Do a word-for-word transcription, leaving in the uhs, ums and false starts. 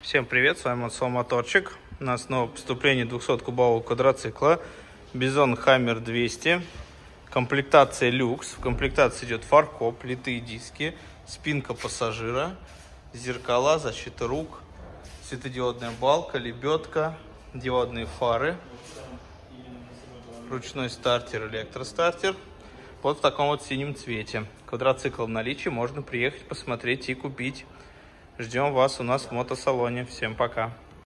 Всем привет, с вами Мотомоторчик. У нас новое поступление двухсот-кубового квадроцикла Bison Hammer двести. Комплектация люкс. В комплектации идет фаркоп, литые диски, спинка пассажира, зеркала, защита рук, светодиодная балка, лебедка, диодные фары, ручной стартер, электростартер. Вот в таком вот синем цвете. Квадроцикл в наличии, можно приехать, посмотреть и купить. Ждем вас у нас в мотосалоне. Всем пока.